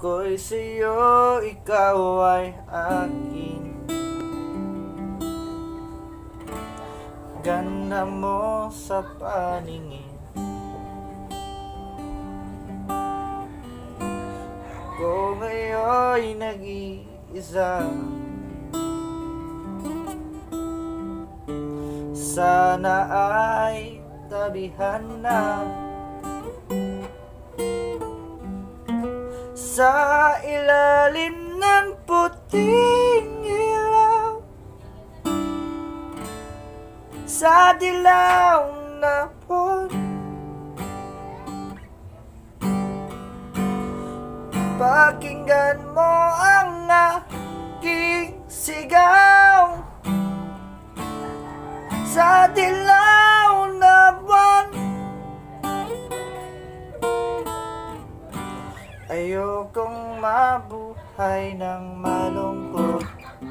ako'y sa'yo, ikaw ay akin. Ganda mo sa paningin, ako ngayon'y nag-iisa. Sana ay tabihan na sa ilalim ng puting ilaw, sa dilaw na buwan. Pakinggan mo ang aking sigaw, sa dilaw na buwan. Ayokong mabuhay ng malungkot,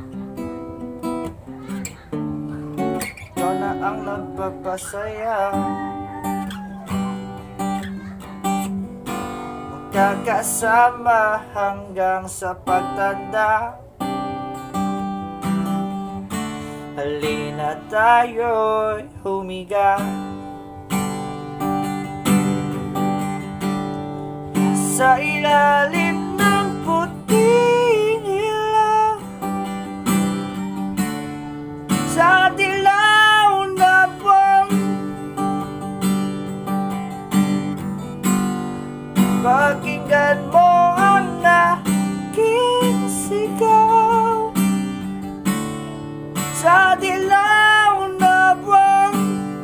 ikaw na ang nagpapasaya. Magkakasama hanggang sa pagtanda. Halina tayo'y humiga sa ilalim ng puting ilaw, sa dilaw na buwan. Pakinggan mo ang aking sigaw, sa dilaw na buwan.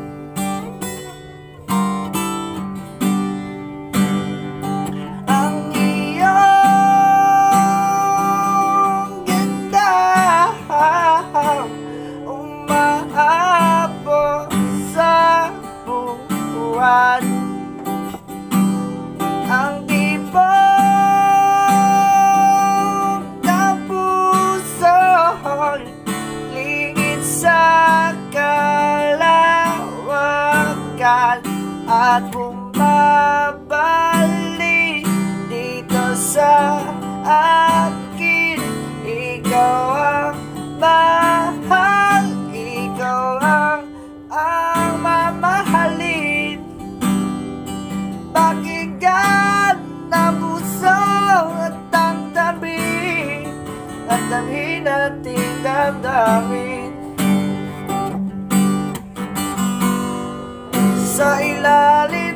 Ang iyong ganda umaabot sa buwan. Ang tibok ng puso'y lingid sa kalawakan at bumabalik dito sa akin. Ikaw ang mahal, ikaw ang mamahalin. Pakinggan na puso at ang damdamin, at damhin ating damdamin. Sa ilalim